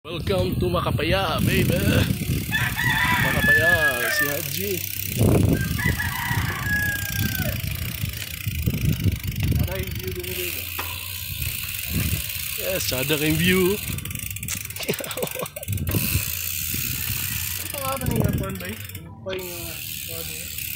Welcome to Macapaya, baby. Macapaya, si Haji. Ada yung view dun dito. Yes, ada yung view. Ano pa nga ba ng aircon ba? Yung pa yung